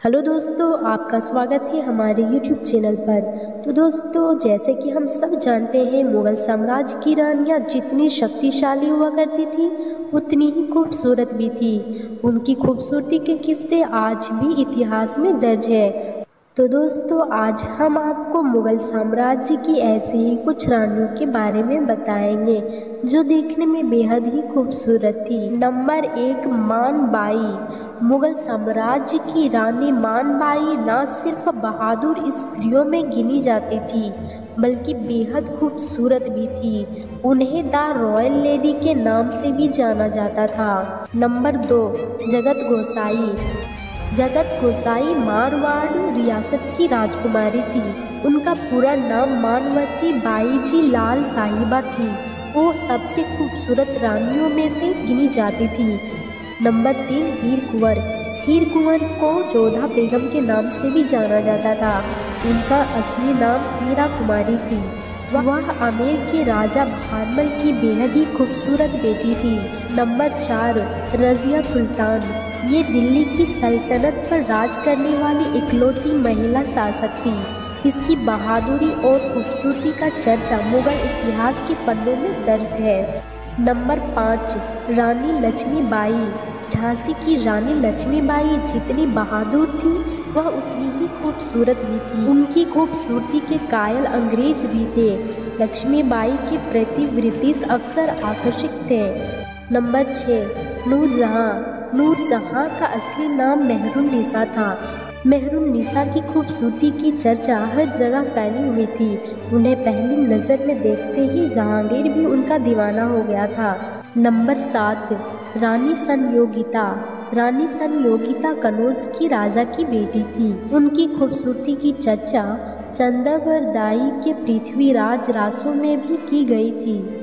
Hello दोस्तों, आपका स्वागत है हमारे YouTube चैनल पर। तो दोस्तों, जैसे कि हम सब जानते हैं, मुगल साम्राज्य की रानियां जितनी शक्तिशाली हुआ करती थी उतनी ही खूबसूरत भी थी। उनकी खूबसूरती के किस्से आज भी इतिहास में दर्ज है। तो दोस्तों, आज हम आपको मुगल साम्राज्य की ऐसे ही कुछ रानियों के बारे में बताएंगे जो देखने में बेहद ही खूबसूरत थी। नंबर 1, मानबाई। मुगल साम्राज्य की रानी मानबाई न सिर्फ बहादुर स्त्रियों में गिनी जाती थी बल्कि बेहद खूबसूरत भी थी। उन्हें द रॉयल लेडी के नाम से भी जाना जाता था। नंबर 2, जगत गोसाई। जगत गोसाई मारवाड़ रियासत की राजकुमारी थी। उनका पूरा नाम मानवती बाईजी लाल साहिबा थी। वो सबसे खूबसूरत रानियों में से गिनी जाती थी। नंबर 3, हीर कुंवर। हीर कुंवर को जोधा बेगम के नाम से भी जाना जाता था। उनका असली नाम हीरा कुमारी थी। वह आमेर के राजा भारमल की बेहद ही खूबसूरत बेटी थी। नंबर 4, रजिया सुल्तान। ये दिल्ली की सल्तनत पर राज करने वाली इकलौती महिला शासक थी। इसकी बहादुरी और खूबसूरती का चर्चा मुगल इतिहास के पन्नों में दर्ज है। नंबर 5, रानी लक्ष्मीबाई। झांसी की रानी लक्ष्मीबाई जितनी बहादुर थी वह उतनी ही खूबसूरत भी थी। उनकी खूबसूरती के कायल अंग्रेज भी थे। लक्ष्मीबाई के प्रति ब्रिटिश अफसर आकर्षित थे। नंबर 6, नूरजहां। नूरजहां का असली नाम मेहरुन्निसा था। मेहरुन्निसा की खूबसूरती की चर्चा हर जगह फैली हुई थी। उन्हें पहली नज़र में देखते ही जहांगीर भी उनका दीवाना हो गया था। नंबर 7, रानी संयोगिता। रानी संयोगिता कनौज की राजा की बेटी थी। उनकी खूबसूरती की चर्चा चंद्रबरदाई के पृथ्वीराज रासों में भी की गई थी।